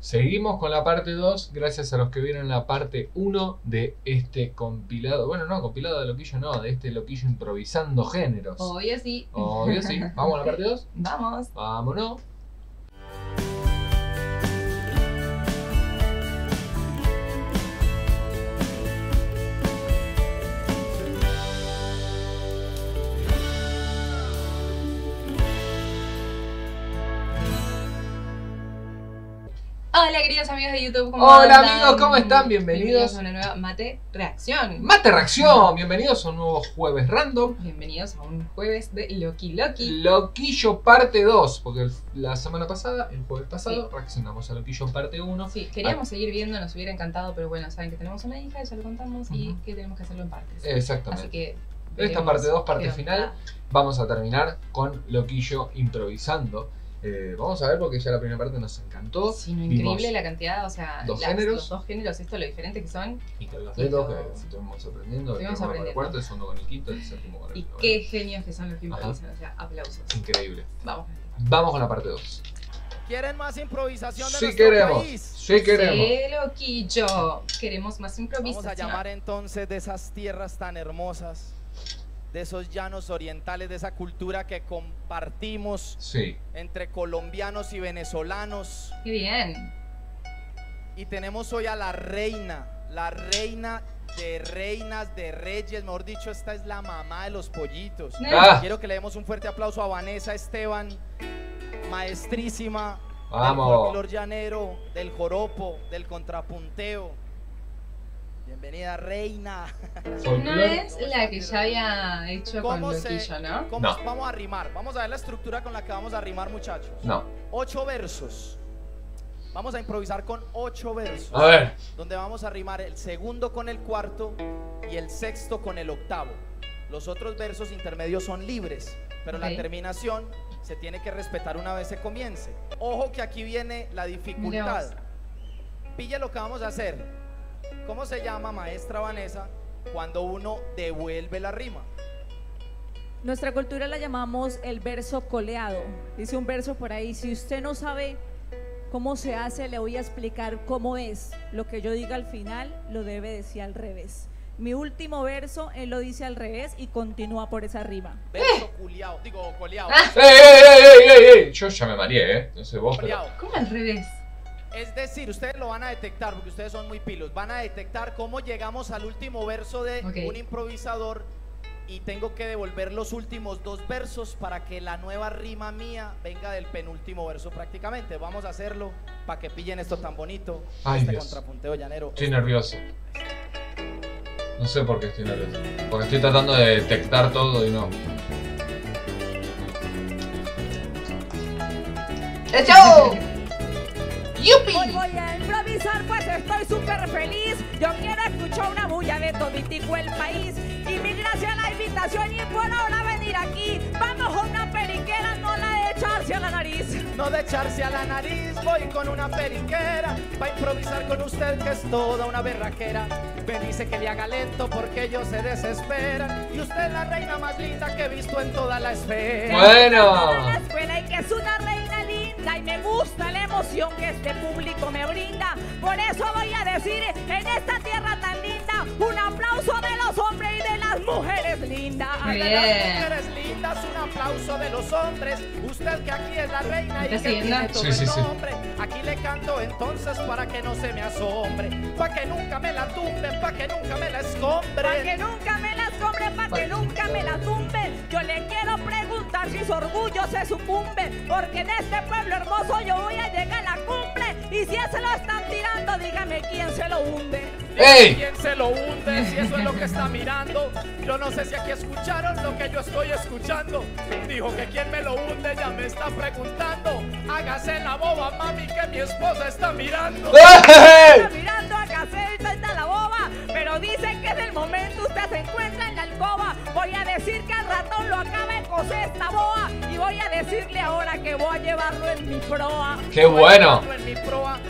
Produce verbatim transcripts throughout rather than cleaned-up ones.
Seguimos con la parte dos, gracias a los que vieron la parte uno de este compilado. Bueno, no, compilado de Loquillo no, de este Loquillo improvisando géneros. Obvio sí. Obvio sí. ¿Vamos a la parte dos? Vamos. Vámonos. Hola queridos amigos de YouTube, ¿cómo Hola andan? amigos, ¿cómo están? Bienvenidos. Bienvenidos a una nueva Mate Reacción. Mate Reacción, bienvenidos a un nuevo jueves random. Bienvenidos a un jueves de Loki Loki. Loquillo parte dos, porque el- la semana pasada, el jueves pasado, Sí. reaccionamos a Loquillo parte uno. Sí, queríamos seguir viendo, nos hubiera encantado, pero bueno, saben que tenemos una hija, ya lo contamos, y Ujú. que tenemos que hacerlo en partes. Exactamente. Así que Esta veremos parte dos, parte qué final, onda. vamos a terminar con Loquillo improvisando. Eh, vamos a ver porque ya la primera parte nos encantó. Sí, no, Vimos increíble la cantidad, o sea, dos las- géneros. los dos géneros, esto lo diferente que son. Y con los Y dedos todo. que estuvimos aprendiendo. El Estuvimos primero con el aprendiendo. cuarto, el segundo con el quinto, el séptimo con el Y noveno. qué genios que son los que improvisan, o sea, aplausos. Increíble. Vamos. Vamos con la parte dos. ¿Quieren más improvisación de Sí nuestro queremos. país? Sí queremos. Sí, Loquillo. Queremos más Vamos improvisación. a llamar entonces de esas tierras tan hermosas, de esos llanos orientales, de esa cultura que compartimos Sí. entre colombianos y venezolanos. Qué bien. Y tenemos hoy a la reina, la reina de reinas, de reyes, mejor dicho, esta es la mamá de los pollitos. Ah. Quiero que le demos un fuerte aplauso a Vanessa Esteban, maestrísima Vamos. del folclor llanero, del joropo, del contrapunteo. Bienvenida, reina. No Folclore. es la que ya había hecho con ¿Cómo se- Loquillo, ¿no? ¿Cómo No. vamos a rimar? Vamos a ver la estructura con la que vamos a rimar, muchachos. No. Ocho versos. Vamos a improvisar con ocho versos. A ver. Donde vamos a rimar el segundo con el cuarto y el sexto con el octavo. Los otros versos intermedios son libres, pero Ok. la terminación se tiene que respetar una vez se comience. Ojo que aquí viene la dificultad. Dios. Pille lo que vamos a hacer. ¿Cómo se llama, maestra Vanessa, cuando uno devuelve la rima? Nuestra cultura la llamamos el verso coleado. Dice un verso por ahí, si usted no sabe cómo se hace, le voy a explicar cómo es. Lo que yo diga al final, lo debe decir al revés. Mi último verso, él lo dice al revés y continúa por esa rima. Verso culiao, digo coleado. Ah. ¡Ey, ey, ey, ey, ey! Yo ya me mareé, ¿eh? No sé vos, pero... Coleado. ¿Cómo al revés? Es decir, ustedes lo van a detectar porque ustedes son muy pilos. Van a detectar cómo llegamos al último verso de Ok. un improvisador y tengo que devolver los últimos dos versos para que la nueva rima mía venga del penúltimo verso prácticamente. Vamos a hacerlo para que pillen esto tan bonito. Ay, este Dios. contrapunteo llanero. Estoy nervioso. No sé por qué estoy nervioso. Porque estoy tratando de detectar todo y no. ¡Hecho! ¡Yupi! Hoy voy a improvisar, pues estoy súper feliz. Yo quiero escuchar una bulla de toditico el país. Y mil gracias a la invitación y por ahora venir aquí. Vamos a una periquera, no la de echarse a la nariz. No de echarse a la nariz, voy con una periquera para improvisar con usted que es toda una berraquera. Me dice que le haga lento porque ellos se desesperan y usted es la reina más linda que he visto en toda la esfera. Bueno. En la escuela y que es una reina linda y me gusta la emoción que este público me brinda. Por eso voy a decir en esta tierra tan linda un aplauso de los hombres y de las mujeres lindas. Muy De bien. las mujeres lindas, un aplauso de los hombres. Usted que aquí es la reina y que ¿Estás siguiendo? tiene todo Sí, sí, el sí. nombre. Aquí le canto entonces para que no se me asombre, para que nunca me la tumben, para que nunca me la escombre. Para que nunca me las compre, para que nunca me la tumbe. Yo le quiero preguntar si su orgullo se sucumbe, porque en este pueblo hermoso yo voy a llegar a la cumbre. Y si ese lo están tirando, dígame quién se lo hunde. ¡Ey! ¿Quién se lo hunde? Si eso es lo que está mirando. Yo no sé si aquí escucharon lo que yo estoy escuchando. Dijo que quién me lo hunde, ya me está preguntando. Hágase la boba, mami, que mi esposa está mirando. ¡Ey! Está mirando a Caselta, está la boba, pero dicen que en el momento usted se encuentra en la alcoba. Voy a decir que al ratón lo acaba de coser esta boa y voy a decirle ahora que voy a llevarlo en mi proa. ¡Qué bueno! En mi proa, aquí me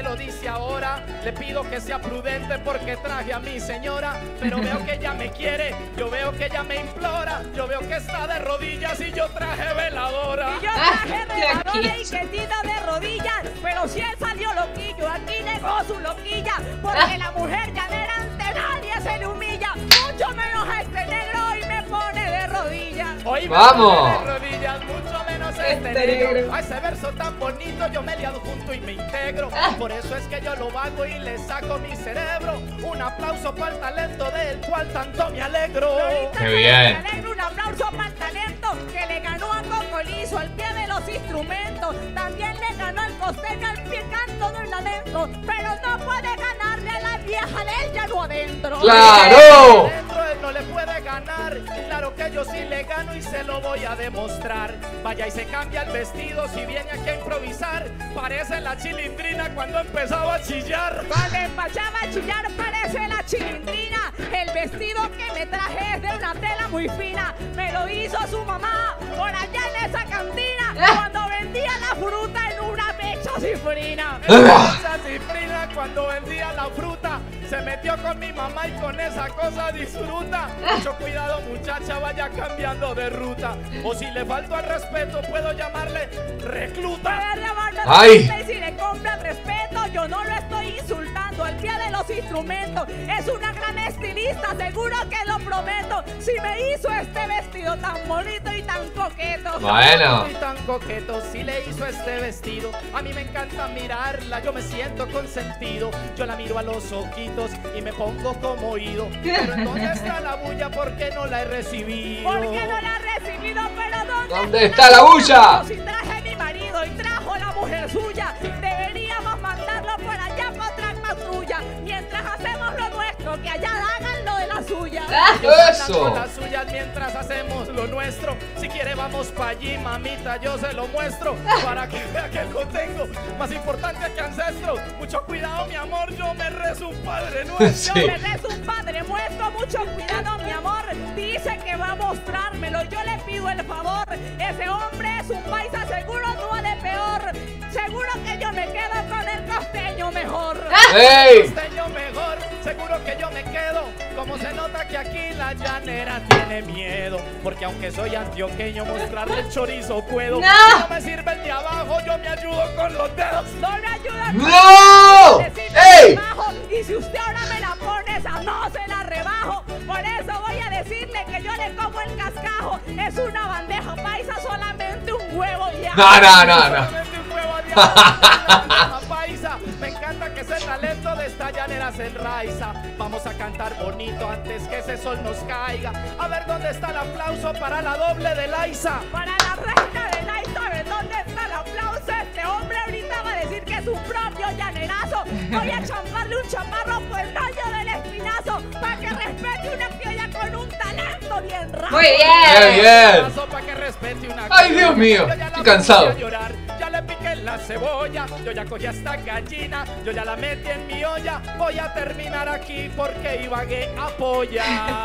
me lo dice ahora. Le pido que sea prudente porque traje a mi señora. Pero veo que ella me quiere, yo veo que ella me implora. Yo veo que está de rodillas y yo traje veladora. Y yo traje veladora y quietita de rodillas. Pero si él salió loquillo, aquí negó su loquilla. Porque la mujer llanera ante nadie se le humilla. Mucho menos a este negro y me pone de rodillas. Hoy me ¡Vamos! pone de rodillas, mucho menos este, Este negro. negro. A ese verso tan bonito yo me le adjunto y me integro. Por eso es que yo lo hago y le saco mi cerebro. Un aplauso para el talento del cual tanto me alegro. ¡Qué bien! Me alegro, un aplauso para el talento que le ganó a Cocolizo al pie de los instrumentos. También le ganó al costeño al pie canto de un lamento. Pero no puede ganarle a la vieja del llano adentro. ¡Claro! Dentro él no le puede ganar. Claro que yo sí le gano y se lo voy a demostrar. Vaya y se cambia el vestido si viene aquí a improvisar. Parece la chilindrina cuando empezaba a chillar. Cuando empezaba a chillar parece la chilindrina. El vestido que me traje es de una tela muy fina. Me lo hizo su mamá por allá en esa cantina. Cuando vendía la fruta en una mecha cifrina. Esa cifrina cuando vendía la fruta. Se metió con mi mamá y con esa cosa disfruta. Mucho cuidado muchacha, vaya cambiando de ruta. O si le falto al respeto puedo llamarle recluta. Puede llamarme ¡Ay! recluta y si le compra el respeto, yo no lo estoy insultando al pie de los instrumentos. Es una gran estilista, seguro que lo prometo. Si me hizo este vestido tan bonito y tan coqueto. Bueno. Y tan coqueto, si le hizo este vestido. A mí me encanta mirarla, yo me siento consentido. Yo la miro a los ojitos y me pongo como oído. Pero ¿en dónde está la bulla? ¿Por qué no la he recibido? ¿Por qué no la he recibido? Pero ¿dónde, ¿Dónde está la bulla? Si traje a mi marido y trajo la mujer suya, deberíamos mandarlo por allá para otra patrulla. Mientras hacemos lo nuestro, que allá hagan lo de la suya. ¡Eso! Con las suyas mientras hacemos lo nuestro. Si quiere vamos pa' allí, mamita, yo se lo muestro. Para que vea que lo tengo más importante que ancestros. Mucho cuidado, mi amor, yo me rezo un Padre Nuestro. Sí. Yo me rezo un padre muestro, mucho cuidado, mi amor. Dice que va a mostrármelo, yo le pido el favor. Ese hombre es un paisa, seguro no ha de peor. Seguro que yo me quedo con el costeño mejor. ¡Ey! Costeño mejor, seguro que yo me quedo. Como se nota que aquí la llanera tiene miedo. Porque aunque soy antioqueño, mostrarle el chorizo puedo. ¡No! Si no me sirve el de abajo, yo me ayudo con los dedos. No me ayuda. ¡No! ¡Ey! Y si usted ahora me la pone, esa no se la rebajo. Por eso voy a decirle que yo le como el cascajo. Es una bandeja paisa, solamente un huevo ya. No, no, no, no. Solamente un huevo de abajo, una bandeja paisa. Me encanta que ese talento de esta llanera se enraiza. Vamos a cantar bonito antes que ese sol nos caiga. A ver dónde está el aplauso para la doble de Laisa. Para la reina de Laisa, ¿ves dónde está el aplauso? Este hombre ahorita va a decir que es un propio llanerazo. Voy a champarle un chamarro por el daño del espinazo. Para que respete una criolla con un talento bien raro. Muy ¡Qué bien. bien! Para que respete una ¡Ay, Dios mío! Yo ya la Estoy cansado. puse a llorar, ya le piqué la cebolla, yo ya cogí a esta gallina, yo ya la metí en mi olla. Voy a terminar aquí porque Ibagué apoya.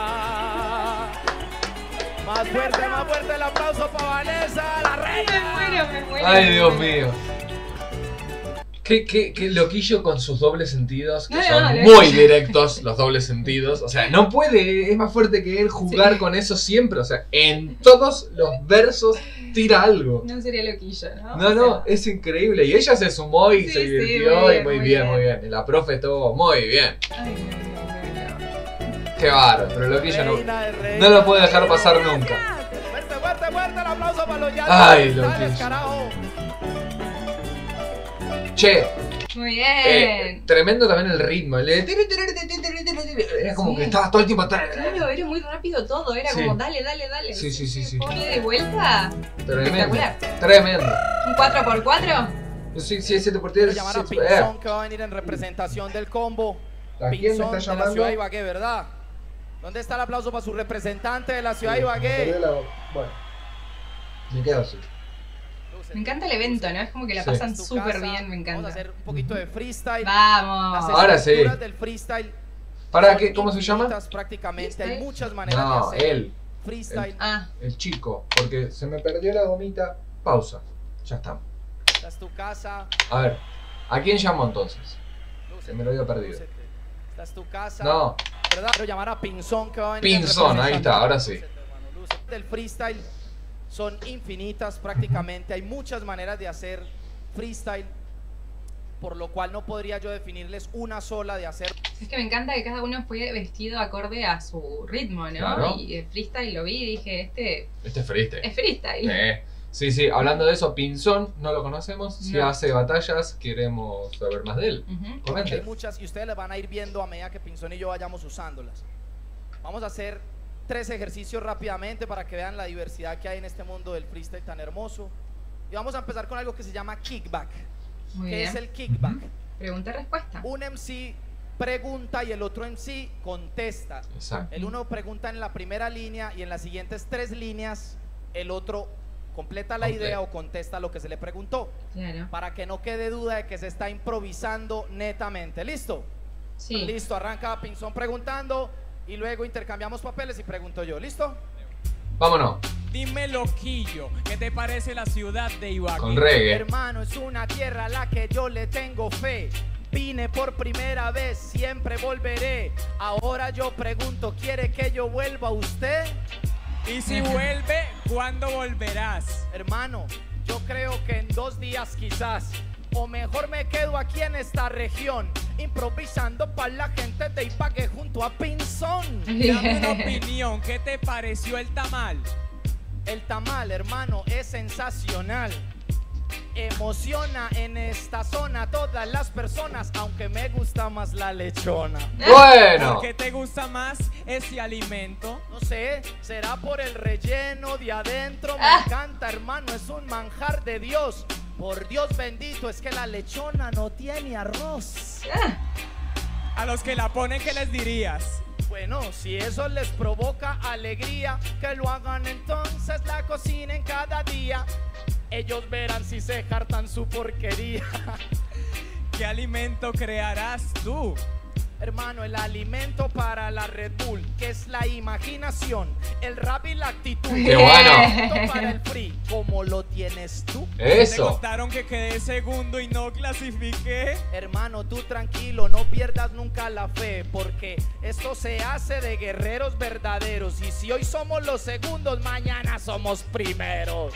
Más fuerte, más fuerte el aplauso para Vanessa, la Me reina. muero, me muero. ¡Ay, Dios mío! Qué, qué, qué loquillo con sus dobles sentidos, que No, son no, no. muy directos los dobles sentidos. O sea, no puede, es más fuerte que él jugar Sí. con eso siempre. O sea, en todos los versos tira algo. No sería loquillo, ¿no? No, O no, sea, es increíble. Y ella se sumó y Sí, se sí, divirtió. muy bien, y muy muy bien, bien. muy bien. Y la profe estuvo muy bien. Ay, no, no, no, Qué bárbaro, pero loquillo no, Reina de reina. no lo puede dejar pasar nunca. Fuerte, fuerte, fuerte el aplauso para los llanos. Ay, Dale, loquillo. carajo. Che, no. Muy eh, bien. tremendo también el ritmo. El de- Era como Sí. que estaba todo el tiempo atrás. Claro, era muy rápido todo, era Sí. como dale, dale, dale. Sí, sí, sí, sí. Fue un ida y vuelta. Tremendo. Espectacular. Tremendo. Un cuatro por cuatro. Sí, sí, siete por Voy a diez. llamar a Eh, Pinzón que va a venir en representación del combo. ¿A quién me Pinzón está de la llamando? ciudad de Ibagué, ¿verdad? ¿Dónde está el aplauso para su representante de la ciudad de Me perdió Ibagué? la- Bueno, me quedo así. Me encanta el evento, ¿no? Es como que la Sí. pasan Tu súper casa. bien, me encanta. Vamos a hacer un poquito de freestyle. Las Vamos. Ahora sí. estructuras del freestyle. ¿Para son qué? ¿Cómo se llama? infinitas Prácticamente, hay ¿Freestyle? muchas maneras No, de hacer él, freestyle. Ah, el chico. Porque se me perdió la gomita. Pausa. Ya estamos. Esta es tu casa. A ver. ¿A quién llamo entonces? Se me lo había perdido. Esta es tu casa. No. ¿Verdad? Quiero llamar a Pinzón que va a venir. Pinzón, ahí está, ahora sí. Del freestyle son infinitas prácticamente. Hay muchas maneras de hacer freestyle, por lo cual no podría yo definirles una sola de hacer. Es que me encanta que cada uno fue vestido acorde a su ritmo, ¿no? Claro. Y el freestyle lo vi y dije, este Este es freestyle. es freestyle. Eh, Sí, sí, hablando de eso, Pinzón, no lo conocemos. Si No. hace batallas, queremos saber más de él. Ujú. Comente. Hay muchas y ustedes las van a ir viendo a medida que Pinzón y yo vayamos usándolas. Vamos a hacer tres ejercicios rápidamente para que vean la diversidad que hay en este mundo del freestyle tan hermoso. Y vamos a empezar con algo que se llama kickback. Muy ¿Qué bien. es el kickback? Pregunta-respuesta. Un M C pregunta y el otro M C contesta. Exacto. El uno pregunta en la primera línea y en las siguientes tres líneas el otro completa la Completa. idea o contesta lo que se le preguntó, Claro. para que no quede duda de que se está improvisando netamente. ¿Listo? Sí. Listo, arranca Pinzón preguntando y luego intercambiamos papeles y pregunto yo. ¿Listo? Vámonos, Dime, loquillo, ¿qué te parece la ciudad de Ibagué? con reggae. Hermano, es una tierra a la que yo le tengo fe. Vine por primera vez, siempre volveré. Ahora yo pregunto, ¿quiere que yo vuelva a usted? Y si vuelve, ¿cuándo volverás? Hermano, yo creo que en dos días quizás. O mejor me quedo aquí en esta región, improvisando para la gente de Ibagué junto a Pinzón. Dame una opinión, ¿qué te pareció el tamal? El tamal, hermano, es sensacional. Emociona en esta zona a todas las personas, aunque me gusta más la lechona. Bueno, ¿Por qué te gusta más ese alimento? No sé, será por el relleno de adentro. Me Ah. encanta, hermano, es un manjar de Dios. Por Dios bendito, es que la lechona no tiene arroz. A los que la ponen, ¿qué les dirías? Bueno, si eso les provoca alegría, que lo hagan entonces, la cocinen cada día. Ellos verán si se jartan su porquería. ¿Qué alimento crearás tú? Hermano, el alimento para la Red Bull, que es la imaginación, el rap y la actitud. ¡Qué bueno! Alimento para el free, ¿cómo lo tienes tú? Te eso. contaron que quedé segundo y no clasifiqué. Hermano, tú tranquilo, no pierdas nunca la fe, porque esto se hace de guerreros verdaderos. Y si hoy somos los segundos, mañana somos primeros.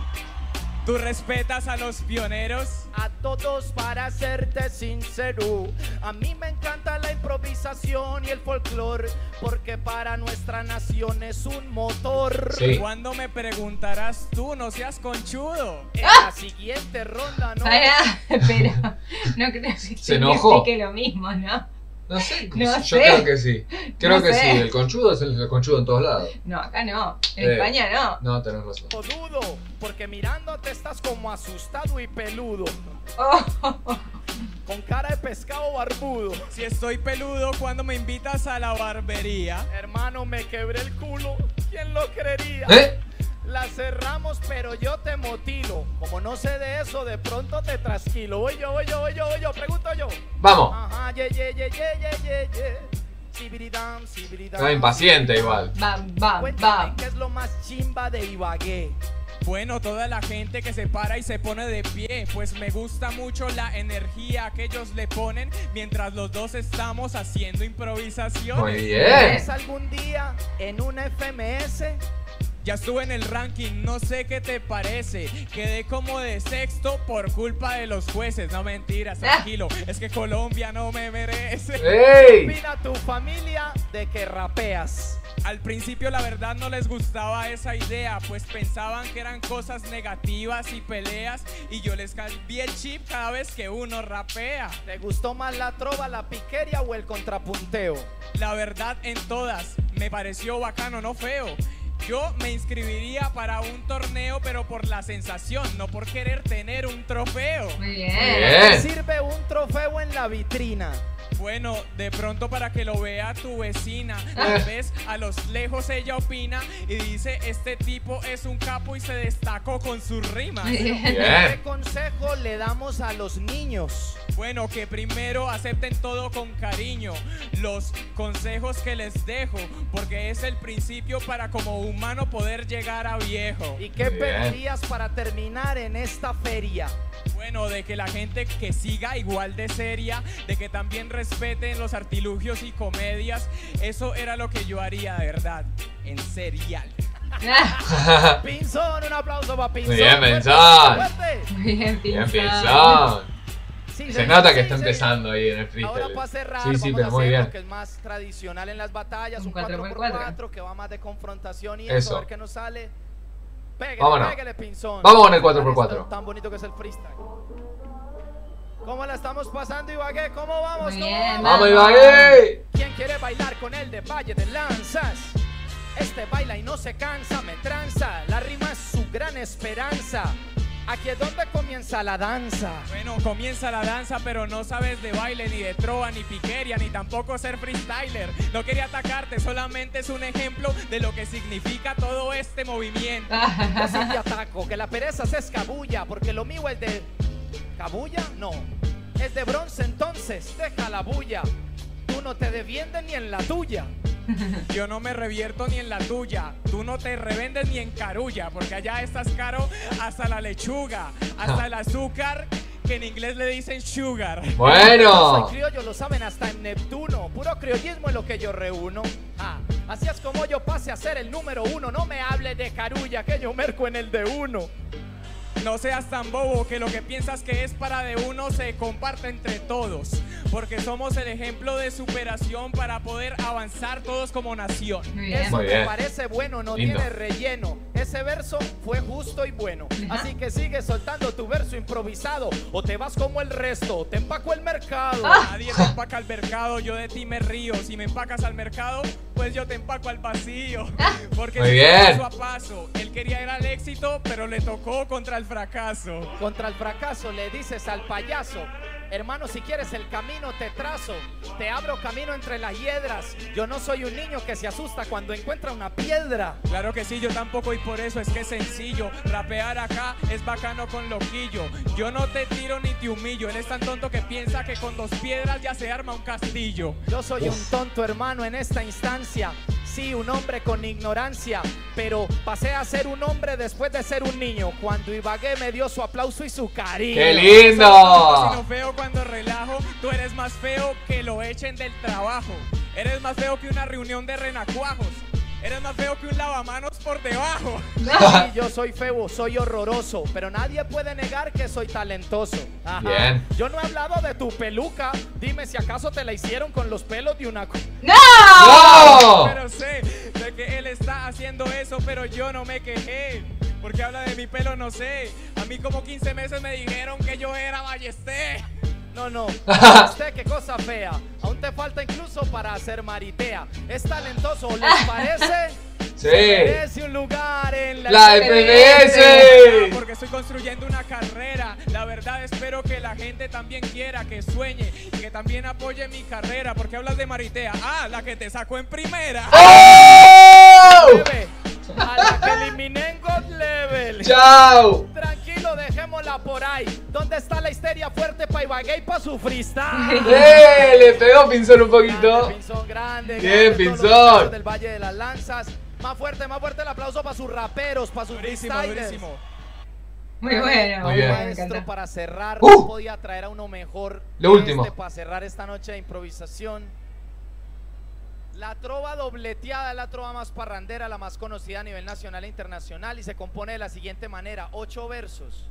¿Tú respetas a los pioneros? A todos, para serte sincero, a mí me encanta la improvisación y el folclore, porque para nuestra nación es un motor. Sí. ¿Cuándo me preguntarás tú? No seas conchudo. En la siguiente ronda, ¿no? Pará, pero no creo que Se enojó. que lo mismo, ¿no? No sé, No yo sé. creo que sí. Creo No que sé. sí, el conchudo es el conchudo en todos lados. No, acá no. En Eh. España no. No, tenés razón. O dudo, porque mirándote estás como asustado y peludo, Oh, con cara de pescado barbudo. Si estoy peludo, cuando me invitas a la barbería. Hermano, me quebré el culo, ¿quién lo creería? ¿Eh? La cerramos, pero yo te motilo. Como no sé de eso, de pronto te trasquilo. Voy yo, voy yo, voy yo, voy yo, pregunto yo. Vamos. Ajá, ye, ye, ye, ye, ye, ye, ye. Sibiridam, sibiridam. Está impaciente igual. bam, bam, Cuéntame, bam. ¿qué es lo más chimba de Ibagué? Bueno, toda la gente que se para y se pone de pie, pues me gusta mucho la energía que ellos le ponen mientras los dos estamos haciendo improvisación. Muy bien. ¿Es algún día en una F M S? Ya estuve en el ranking, no sé qué te parece. Quedé como de sexto por culpa de los jueces. No mentiras, tranquilo, es que Colombia no me merece. ¡Ey! Opina tu familia de que rapeas. Al principio la verdad no les gustaba esa idea, pues pensaban que eran cosas negativas y peleas, y yo les cambié el chip cada vez que uno rapea. ¿Te gustó más la trova, la piqueria o el contrapunteo? La verdad en todas, me pareció bacano, no feo. Yo me inscribiría para un torneo, pero por la sensación, no por querer tener un trofeo. Muy Muy bien. bien. Sirve un trofeo en la vitrina. Bueno, de pronto para que lo vea tu vecina. Tal vez a los lejos ella opina y dice, este tipo es un capo y se destacó con sus rimas. ¿Qué consejo le damos a los niños? Bueno, que primero acepten todo con cariño, los consejos que les dejo, porque es el principio para como humano poder llegar a viejo. ¿Y qué pedirías para terminar en esta feria? Bueno, de que la gente que siga igual de seria, de que también respeten los artilugios y comedias, eso era lo que yo haría de verdad, en serial. Pinzón, un aplauso para Pinzón. Muy bien, Pinzón. Bien, Bien, Pinzón. Pinzón. Sí, Se sí, nota sí, que está sí. empezando ahí en el freestyle. Ahora para cerrar, Sí, sí, vamos pero a muy hacer bien. lo que es más tradicional en las batallas, Un un cuatro cuatro por por cuatro. cuatro que va más de confrontación y Eso. eso, a ver qué nos sale. Pégale, Vámonos. pégale, Pinzón. Vamos con el cuatro por cuatro. Tan, tan bonito que es el freestyle. ¿Cómo la estamos pasando, Ibagué? ¿Cómo vamos? Muy ¿Cómo bien, vamos? ¡Vamos, Ibagué! ¿Quién quiere bailar con el de Valle de Lanzas? Este baila y no se cansa, me tranza. La rima es su gran esperanza. Aquí es donde comienza la danza. Bueno, comienza la danza, pero no sabes de baile, ni de trova, ni piqueria, ni tampoco ser freestyler. No quería atacarte, solamente es un ejemplo de lo que significa todo este movimiento. Yo sí te ataco, que la pereza se escabulla, porque lo mío es de... ¿Cabulla? No. Es de bronce, entonces deja la bulla. Tú no te defiendes ni en la tuya. Yo no me revierto ni en la tuya, tú no te revendes ni en carulla, porque allá estás caro hasta la lechuga, hasta el azúcar, que en inglés le dicen sugar. Yo Bueno. soy criollo, lo saben hasta en Neptuno. Puro criollismo es lo que yo reúno. Ah, así es como yo pase a ser el número uno. No me hable de carulla, que yo merco en el de uno. No seas tan bobo que lo que piensas que es para de uno se comparte entre todos, porque somos el ejemplo de superación para poder avanzar todos como nación. Muy bien. Eso Muy me bien. parece bueno, no Lindo. tiene relleno. Ese verso fue justo y bueno. Así que sigue soltando tu verso improvisado. O te vas como el resto, o te empaco el mercado. Nadie te empaca al mercado, yo de ti me río. Si me empacas al mercado, pues yo te empaco al vacío. Porque Muy si bien. paso a paso, él quería ir al éxito, pero le tocó contra el fracaso. Contra el fracaso le dices al payaso: hermano, si quieres el camino te trazo, te abro camino entre las hiedras. Yo no soy un niño que se asusta cuando encuentra una piedra. Claro que sí, yo tampoco, y por eso es que es sencillo. Rapear acá es bacano con loquillo. Yo no te tiro ni te humillo. Él es tan tonto que piensa que con dos piedras ya se arma un castillo. Yo soy un tonto hermano en esta instancia. Sí, un hombre con ignorancia, pero pasé a ser un hombre después de ser un niño, cuando Ibagué me dio su aplauso y su cariño. ¡Qué Soy sino lindo! feo cuando relajo. Tú eres más feo que lo echen del trabajo. Eres más feo que una reunión de renacuajos. Eres más feo que un lavamanos por debajo. Sí, yo soy feo, soy horroroso, pero nadie puede negar que soy talentoso. Ajá. Bien. Yo no he hablado de tu peluca. Dime si acaso te la hicieron con los pelos de una... ¡No! Pero sé de que él está haciendo eso, pero yo no me quejé. Porque habla de mi pelo, no sé. A mí como quince meses me dijeron que yo era Ballesté. No, no, usted qué cosa fea. Aún te falta incluso para hacer maritea. Es talentoso, ¿les parece? Sí. Merece un lugar en la, La F F D D S. Porque estoy construyendo una carrera. La verdad espero que la gente también quiera, que sueñe y que también apoye mi carrera. Porque hablas de Maritea. Ah, la que te sacó en primera. ¡Oh! A la que eliminé en God Level. ¡Chao! Tranquilo, dejémosla por ahí. ¿Dónde está la histeria fuerte pa' Ibagué y pa' su freestyle? ¡Eh! Le pegó Pinzón un poquito. Grande, Pinzón, grande. Bien, grande, todos los Pinzón. muchachos del Valle de las Lanzas. Más fuerte, más fuerte el aplauso para sus raperos, para sus Durísimo, freestylers. durísimo. Muy bueno. Muy bien. Me Maestro, encanta. para cerrar, Uh. no podía traer a uno mejor. Lo que último. Este, para cerrar esta noche de improvisación. La trova dobleteada es la trova más parrandera, la más conocida a nivel nacional e internacional, y se compone de la siguiente manera: ocho versos.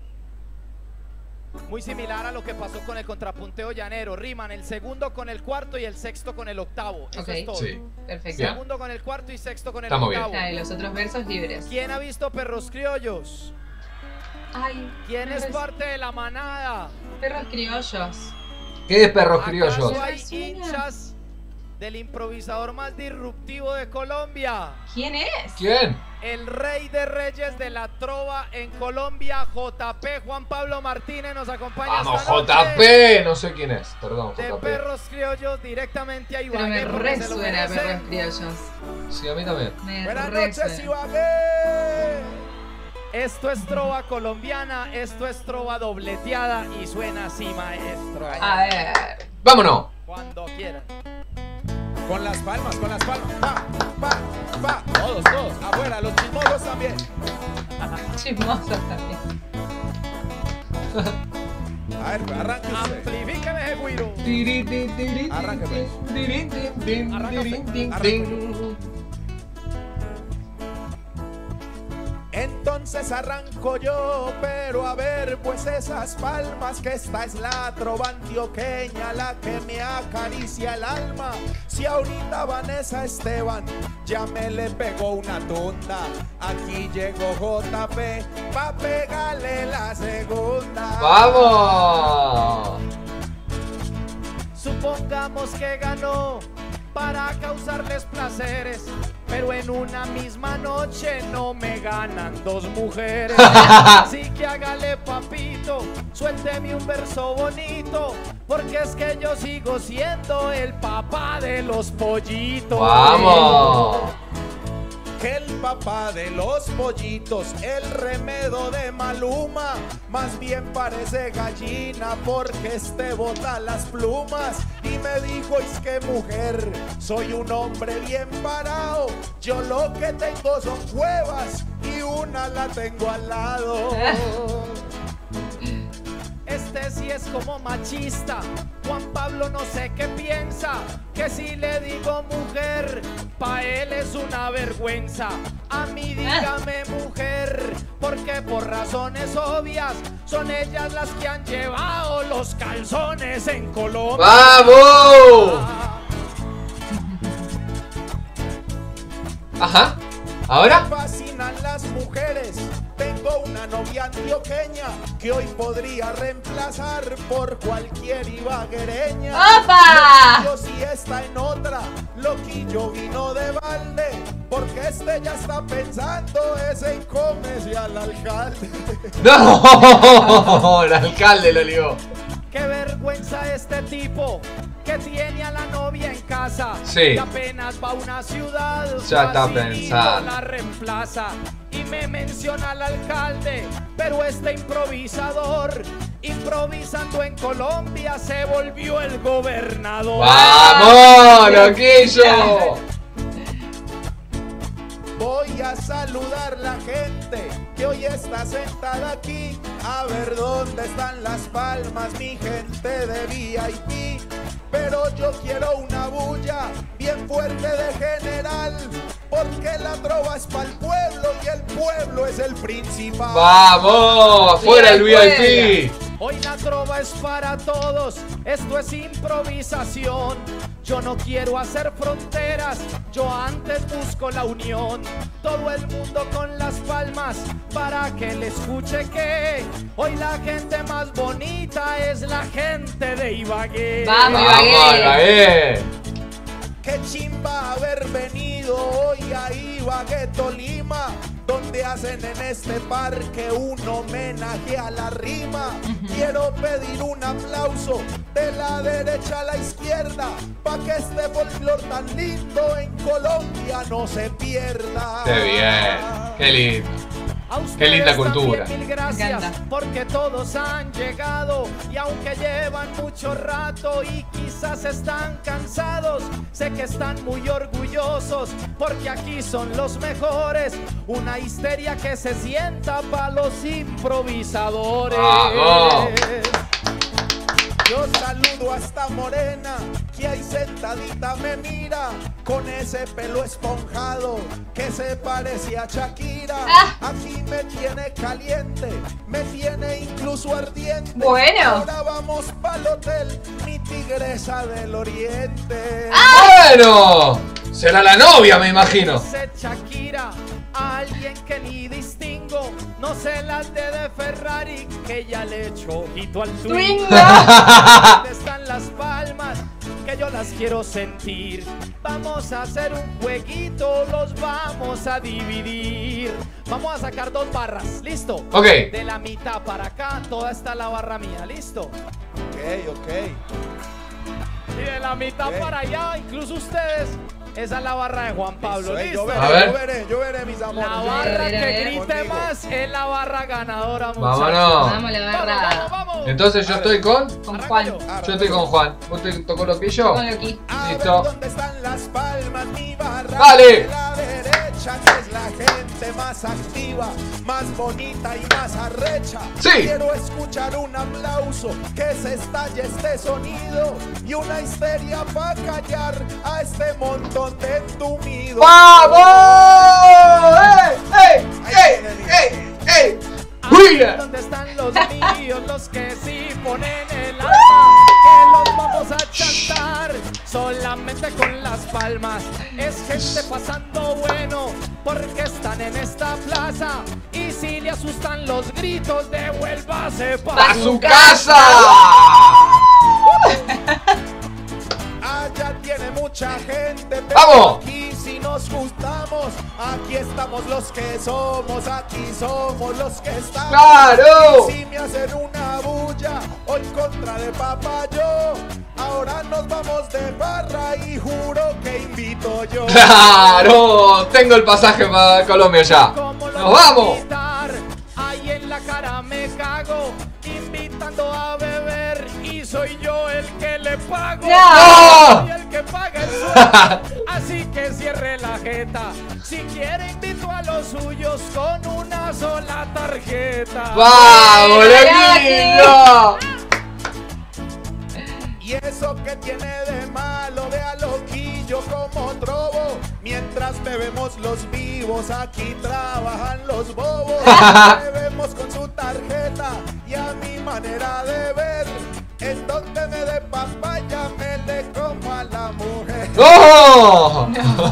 Muy similar a lo que pasó con el contrapunteo llanero. Riman el segundo con el cuarto y el sexto con el octavo. Eso Ok. es todo. Sí. Perfecto. Bien. Segundo con el cuarto y sexto con el Estamos bien. octavo. Ah, y los otros versos libres. ¿Quién ha visto Perros Criollos? Ay, ¿Quién es perros- parte de la manada? Perros criollos. ¿Qué es perros ¿Acaso criollos? hay hinchas del improvisador más disruptivo de Colombia. ¿Quién es? ¿Quién? El rey de reyes de la trova en Colombia, J P Juan Pablo Martínez, nos acompaña Vamos, esta noche. J P. No sé quién es, perdón, De J P. perros criollos directamente a Pero me Ibagué. porque se lo resuena merecen. perros criollos. Sí, a mí también. Me Buenas resuena. noches, Ibagué. Esto es trova colombiana, esto es trova dobleteada y suena así, maestro. A ver. ¡Vámonos! Cuando quieran. Con las palmas, con las palmas. Pa, pa, pa. Todos, todos. Afuera, los chismosos también. Chismosos también. A ver, arranque usted. Amplifíqueme ese guiro. Arranque, pues. Arranca usted. Arranque. Entonces arranco yo, pero a ver, pues esas palmas, que esta es la trova antioqueña, la que me acaricia el alma. Si ahorita Vanessa Esteban ya me le pegó una tunda, aquí llegó J P pa' pegarle la segunda. ¡Vamos! Supongamos que ganó para causarles placeres, pero en una misma noche no me ganan dos mujeres. Así que hágale, papito, suélteme un verso bonito, porque es que yo sigo siendo el papá de los pollitos. ¡Vamos! Que el papá de los pollitos, el remedo de Maluma, más bien parece gallina porque este bota las plumas. Y me dijo, es que mujer, soy un hombre bien parado, yo lo que tengo son cuevas y una la tengo al lado. Este sí es como machista. Juan Pablo no sé qué piensa, que si le digo mujer, pa' él es una vergüenza. A mí dígame mujer, porque por razones obvias son ellas las que han llevado los calzones en Colombia. ¡Vamos! Ajá. ¿Ahora? Me fascinan las mujeres. Tengo una novia antioqueña que hoy podría reemplazar por cualquier ibaguereña. ¡Opa! Loquillo si está en otra, Loquillo vino de balde, porque este ya está pensando es en comerse al alcalde. ¡No! El alcalde lo ligó. Qué vergüenza este tipo que tiene a la novia en casa. Sí. Y apenas va a una ciudad, Ya está facilito pensando. la reemplaza. Y me menciona al alcalde, pero este improvisador, improvisando en Colombia, se volvió el gobernador. ¡Vamos, loquillo! Voy a saludar la gente que hoy está sentada aquí. A ver dónde están las palmas, mi gente de V I P. Pero yo quiero una bulla bien fuerte de general, porque la trova es para el pueblo y el pueblo es el principal. ¡Vamos! ¡Afuera el V I P! Hoy la trova es para todos, esto es improvisación. Yo no quiero hacer fronteras, yo antes busco la unión. Todo el mundo con las palmas para que le escuche que hoy la gente más bonita es la gente de Ibagué. Vamos, ¡Vamos, Ibagué! Qué chimba haber venido hoy a Ibagué, Tolima, donde hacen en este parque un homenaje a la rima. Quiero pedir un aplauso de la derecha a la izquierda, pa' que este folclor tan lindo en Colombia no se pierda. ¡Qué bien! ¡Qué lindo! A ustedes Qué linda cultura. también mil Me gracias, encanta. porque todos han llegado y aunque llevan mucho rato y quizás están cansados, sé que están muy orgullosos porque aquí son los mejores. Una histeria que se sienta para los improvisadores. ¡Vamos! Yo saludo a esta morena que ahí sentadita me mira, con ese pelo esponjado que se parece a Shakira. Ah. Aquí me tiene caliente, me tiene incluso ardiente. Bueno. Ahora vamos pa'l hotel, mi tigresa del oriente. ¡Bueno! Será la novia, me imagino. Dice Shakira, a alguien que ni distingo, no se las de de Ferrari, que ya le echo ojito al Twingo. Twingo. ¿Dónde están las palmas? Que yo las quiero sentir. Vamos a hacer un jueguito, los vamos a dividir. Vamos a sacar dos barras, ¿listo? Ok. De la mitad para acá, toda está la barra mía, ¿listo? Ok, ok. Y de la mitad Ok. para allá, incluso ustedes, esa es la barra de Juan Pablo, Listo, eh, ¿listo? yo veré, A ver. yo veré, yo veré, mis amores. La yo barra veré. A ver, a que ver. grite Conmigo. más es la barra ganadora, muchachos. Vámonos. Vamos, la Vamos, barra. vamos, vamos. Entonces yo estoy con. Con Arranco Juan. yo. Yo estoy con Juan. ¿Vos te tocó loquillo? Con Loki. A ver Listo. dónde están las palmas, mi barra. Dale. De la derecha, que es la gente más activa, más bonita y más arrecha. Sí. Quiero escuchar un aplauso, que se estalle este sonido y una histeria para callar a este montón de entumidos. ¡Vamos! ¡Ey! ¡Ey! ¡Ey! ¡Ey! ¡Mira! ¿Dónde están los míos, los que sí ponen el alma? Que los vamos a chantar solamente con las palmas. Es gente pasando bueno porque están en esta plaza. Y si le asustan los gritos, devuélvase ¡A pa' su casa! Allá tiene mucha gente, pero ¡Vamos! aquí si nos juntamos, aquí estamos los que somos, aquí somos los que estamos. ¡Claro! Y si me hacen una bulla o en contra de papá yo, ahora nos vamos de barra y juro que invito yo. ¡Claro! Tengo el pasaje para Colombia ya. ¿Cómo lo ¡Nos voy a vamos! invitar? Ahí en la cara me cago, invitando a beber y soy yo el que le pago. ¡No! Soy el que paga el sueldo, así que cierre la jeta. Si quiere invito a los suyos con una sola tarjeta. ¡Vamos, ¡Eh, loquillo! Y eso que tiene de malo, vea loquillo como trobo. Mientras bebemos los vivos, aquí trabajan los bobos. Bebemos con su tarjeta y a mi manera de ver, en donde me dé papaya me le como a la mujer. ¡Oh!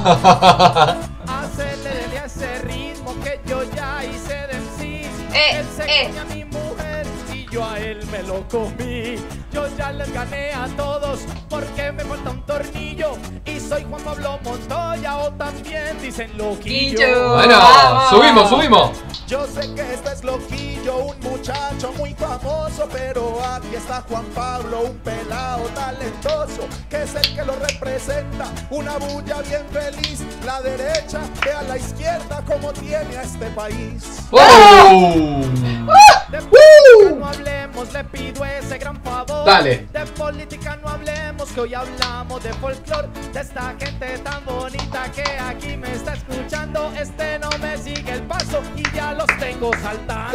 Hacele dele a ese ritmo que yo ya hice de M C. Eh, Él se eh. come a mi mujer y yo a él me lo comí. Yo ya les gané a todos porque me falta un tornillo. Y soy Juan Pablo Montoya o también dicen loquillo. Quillo. Bueno, Vamos. subimos, subimos. Yo sé que este es loquillo, un muchacho muy famoso, pero aquí está Juan Pablo, un pelado talentoso, que es el que lo representa, una bulla bien feliz. La derecha, ve a la izquierda como tiene a este país. ¡Oh! De política no hablemos, le pido ese gran favor. Dale. De política no hablemos, que hoy hablamos de folclore. De esta gente tan bonita que aquí me está escuchando. Este no me sigue el paso y ya los tengo saltando.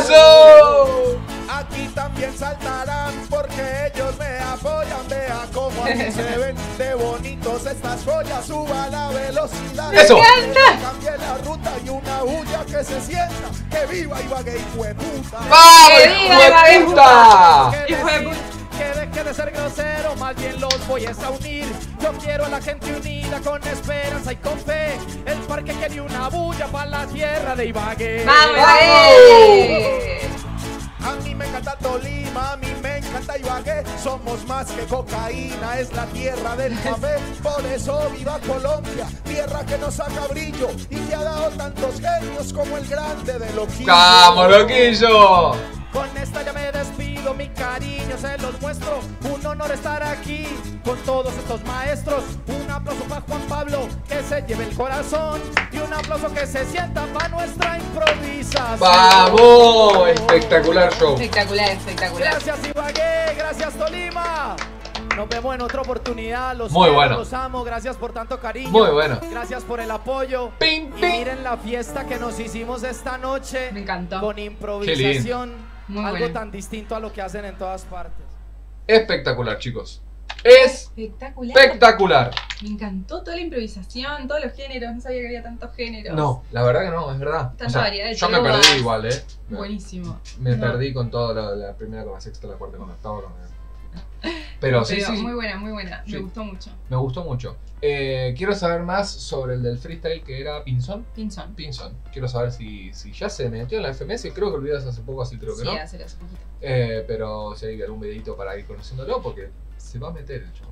¡Tazo! Aquí también saltarán porque ellos me apoyan. Vea cómo aquí se ven de bonitos estas joyas. Suba la velocidad. ¡Eso! Cambie la ruta y una bulla que se sienta. Que viva Ibagué, hijo de puta. ¡Vamos, ¡Que viva hijo de Ibagué, puta! Que Hijo de decir, que deje de ser grosero, más bien los voy a unir. Yo quiero a la gente unida con esperanza y con fe. El parque quiere una bulla para la tierra de Ibagué. ¡Vamos, ¡Vamos! Ibagué! A mí me encanta Tolima, a mí me encanta Ibagué. Somos más que cocaína, es la tierra del café. Por eso viva Colombia, tierra que nos saca brillo y que ha dado tantos genios como el grande de Loquillo. ¡Vamos, loquillo! Con esta ya me despido, mi cariño se los muestro. Un honor estar aquí con todos estos maestros. Un aplauso para Juan Pablo, que se lleve el corazón. Y un aplauso que se sienta para nuestra improvisación. ¡Vamos! Espectacular show. Espectacular, espectacular. Gracias Ibagué, gracias Tolima. Nos vemos en otra oportunidad. Los Muy quiero, bueno. los amo. Gracias por tanto cariño. Muy bueno. Gracias por el apoyo. Ping, Y ping. miren la fiesta que nos hicimos esta noche. Me encantó. Con improvisación. Muy Algo bueno. tan distinto a lo que hacen en todas partes. Espectacular, chicos. Es Espectacular. espectacular. Me encantó toda la improvisación, todos los géneros. No sabía que había tantos géneros. No, la verdad que no, es verdad. Tanta variedad de yo me trovas. perdí igual, eh. Me- Buenísimo. Me No. perdí con toda la, la primera, con la sexta, la cuarta, con la octava. Con la... Pero sí, Pero sí, sí, muy buena, muy buena. Sí. Me gustó mucho. me gustó mucho. Eh, quiero saber más sobre el del freestyle que era Pinzón. Pinzón. Pinzón. Quiero saber si, si ya se metió en la F M S. Creo que olvidé hace poco, así creo que Sí, no. hace hace poquito. Eh, pero si hay algún videito para ir conociéndolo, porque se va a meter el chabón ese.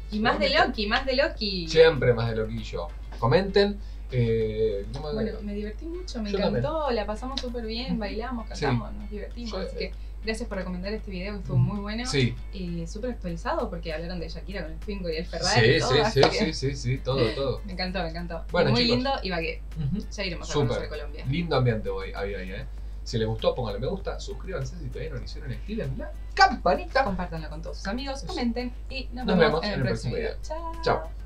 Y más de Loki, más de Loki. Siempre más de loquillo. Comenten. Eh, ¿cómo- Bueno, me divertí mucho, me Yo encantó, la pasamos súper bien, bailamos, cantamos, nos divertimos. Yo- Así que gracias por recomendar este video que estuvo muy bueno. Sí. Y súper actualizado porque hablaron de Shakira con el Twingo y el Ferrari. Sí, y todo, sí, así sí, que sí, sí, sí, todo, todo. Me encantó, me encantó. Bueno, Y muy chicos. lindo y vagué. Ujú. Ya iremos a Súper. conocer Colombia. Lindo ambiente hoy, había ahí, ¿eh? Si les gustó, pónganle me gusta, suscríbanse si todavía no lo hicieron, activen la campanita. Compartanlo con todos sus amigos, comenten y nos, Nos vemos, vemos en el próximo video. Chao. Chao.